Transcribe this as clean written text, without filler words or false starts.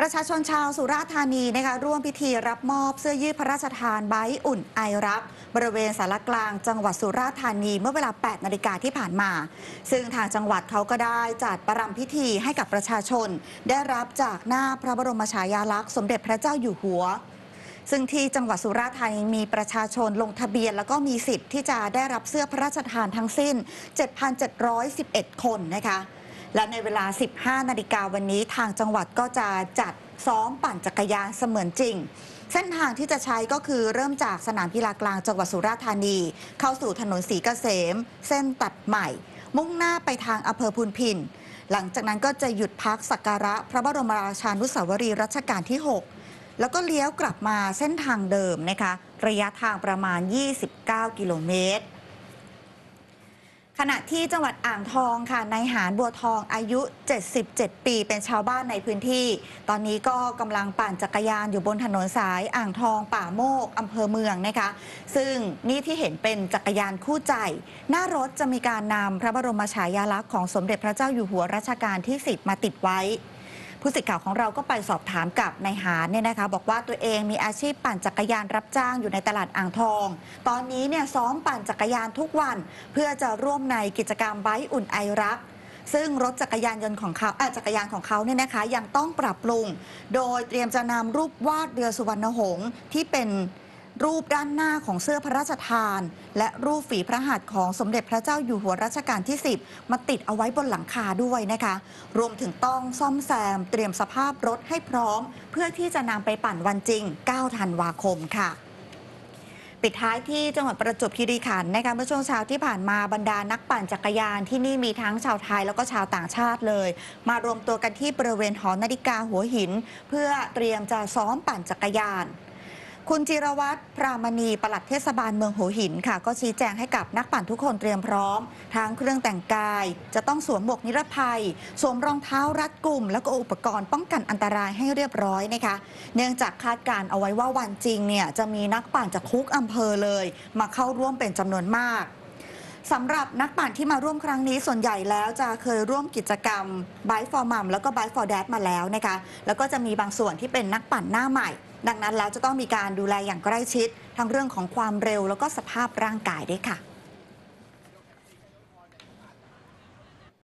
ประชาชนชาวสุราษฎร์ธานีนะคะร่วมพิธีรับมอบเสื้อยืดพระราชทานไบค์อุ่นไอรักบริเวณสารกลางจังหวัดสุราษฎร์ธานีเมื่อเวลา 8 นาฬิกาที่ผ่านมา ซึ่งทางจังหวัดเขาก็ได้จัดประรำพิธีให้กับประชาชนได้รับจากหน้าพระบรมฉายาลักษณ์สมเด็จพระเจ้าอยู่หัวซึ่งที่จังหวัดสุราษฎร์ธานีมีประชาชนลงทะเบียนแล้วก็มีสิทธิ์ที่จะได้รับเสื้อพระราชทานทั้งสิ้น 7,711 คนนะคะและในเวลา 15 นาฬิกาวันนี้ทางจังหวัดก็จะจัดซ้อมปั่นจักรยานเสมือนจริงเส้นทางที่จะใช้ก็คือเริ่มจากสนามกีฬากลางจังหวัดสุราษฎร์ธานีเข้าสู่ถนนศรีเกษมเส้นตัดใหม่มุ่งหน้าไปทางอำเภอพูนพินหลังจากนั้นก็จะหยุดพักสักการะพระบรมราชานุสาวรีย์รัชกาลที่ 6แล้วก็เลี้ยวกลับมาเส้นทางเดิมนะคะระยะทางประมาณ 29 กิโลเมตรขณะที่จังหวัดอ่างทองค่ะนายหารบัวทองอายุ 77 ปีเป็นชาวบ้านในพื้นที่ตอนนี้ก็กำลังปั่นจักรยานอยู่บนถนนสายอ่างทองป่าโมกอำเภอเมืองนะคะซึ่งนี่ที่เห็นเป็นจักรยานคู่ใจหน้ารถจะมีการนำพระบรมฉายาลักษณ์ของสมเด็จพระเจ้าอยู่หัวรัชกาลที่ 10 มาติดไว้ผู้สื่อข่าวของเราก็ไปสอบถามกับนายหารเนี่ยนะคะบอกว่าตัวเองมีอาชีพปั่นจักรยานรับจ้างอยู่ในตลาดอ่างทองตอนนี้เนี่ยซ้อมปั่นจักรยานทุกวันเพื่อจะร่วมในกิจกรรมไบค์อุ่นไอรักซึ่งรถจักรยานยนต์ของเขาจักรยานของเขาเนี่ยนะคะยังต้องปรับปรุงโดยเตรียมจะนำรูปวาดเรือสุวรรณหงส์ที่เป็นรูปด้านหน้าของเสื้อพระราชทานและรูปฝีพระหัตถ์ของสมเด็จพระเจ้าอยู่หัวรัชกาลที่ 10มาติดเอาไว้บนหลังคาด้วยนะคะรวมถึงต้องซ่อมแซมเตรียมสภาพรถให้พร้อมเพื่อที่จะนำไปปั่นวันจริง 9 ธันวาคมค่ะปิดท้ายที่จังหวัดประจวบคีรีขันธ์นะคะเมื่อช่วงเช้าที่ผ่านมาบรรดานักปั่นจักรยานที่นี่มีทั้งชาวไทยแล้วก็ชาวต่างชาติเลยมารวมตัวกันที่บริเวณหอนาฬิกาหัวหินเพื่อเตรียมจะซ้อมปั่นจักรยานคุณจิรวัตรพรามณีปลัดเทศบาลเมืองหัวหินค่ะก็ชี้แจงให้กับนักปั่นทุกคนเตรียมพร้อมทั้งเครื่องแต่งกายจะต้องสวมหมวกนิรภัยสวมรองเท้ารัดกุมแล้วก็อุปกรณ์ป้องกันอันตรายให้เรียบร้อยนะคะเนื่องจากคาดการเอาไว้ว่าวันจริงเนี่ยจะมีนักปั่นจากทุกอำเภอเลยมาเข้าร่วมเป็นจำนวนมากสำหรับนักปั่นที่มาร่วมครั้งนี้ส่วนใหญ่แล้วจะเคยร่วมกิจกรรม Bike for Mom แล้วก็ Bike for Dad มาแล้วนะคะแล้วก็จะมีบางส่วนที่เป็นนักปั่นหน้าใหม่ดังนั้นแล้วจะต้องมีการดูแลอย่างใกล้ชิดทั้งเรื่องของความเร็วแล้วก็สภาพร่างกายด้วยค่ะ